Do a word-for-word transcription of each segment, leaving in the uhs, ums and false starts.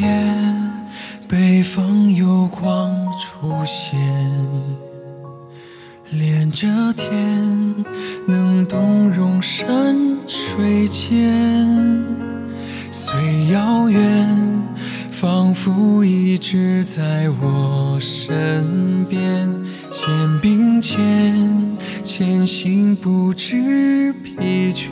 夜，北方有光出现，连着天，能动容山水间。虽遥远，仿佛一直在我身边。肩并肩，前行不知疲倦。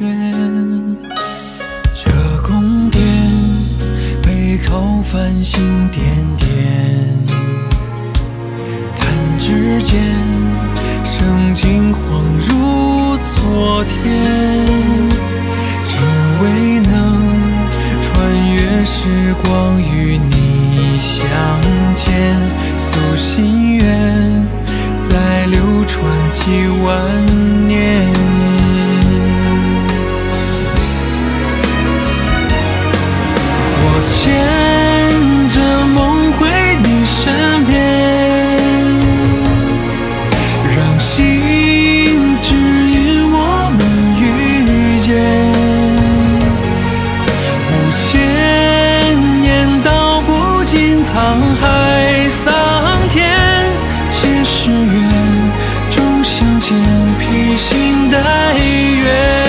这宫殿背靠繁星点点，弹指间，生津恍如昨天。只为能穿越时光与你相见，诉心愿再流传几万年。我牵着梦回你身边，让心指引我们遇见。五千年道不尽沧海桑田，前世缘终相见，披星戴月。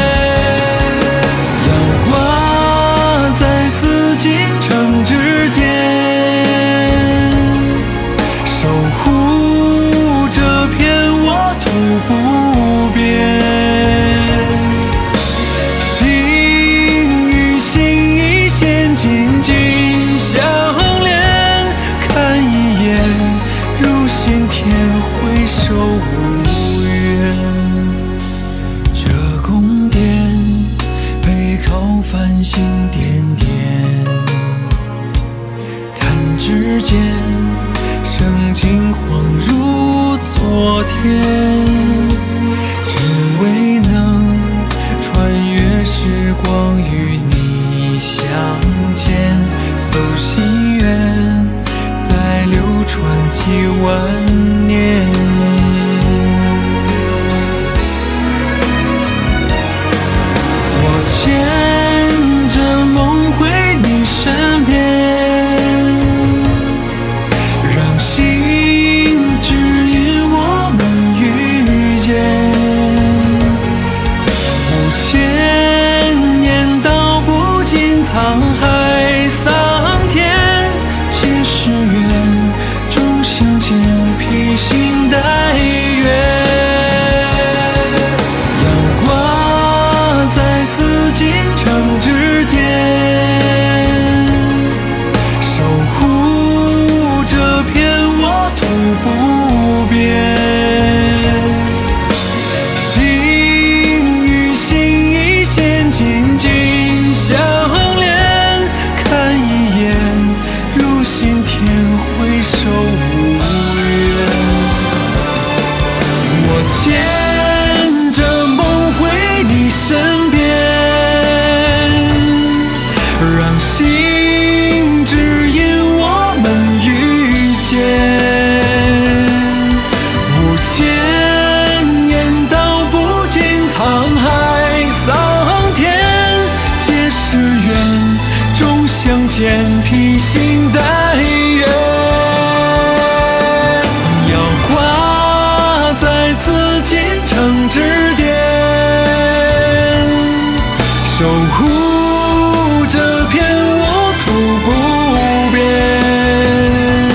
繁星点点，弹指间，生津恍如昨天。只为能穿越时光与你相见，诉心愿再流传几万年。我牵沧海桑田，前世缘终相见，披星戴月。要挂在紫禁城之巅，守护这片沃土不变。心与心一线，紧紧相回首无缘，我牵着梦回你身边，让心指引我们遇见。五千年道不尽沧海桑田，皆是缘终相见，披星戴月。之巅，守护这片沃土不变。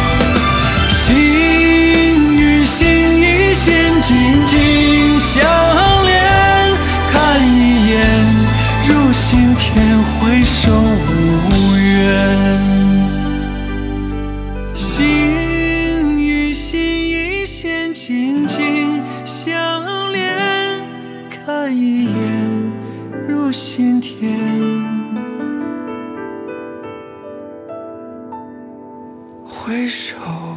心与心一线，紧紧相连。看一眼，如心田，回首无缘。心与心一线，紧紧相连。看一眼，如心田，回首。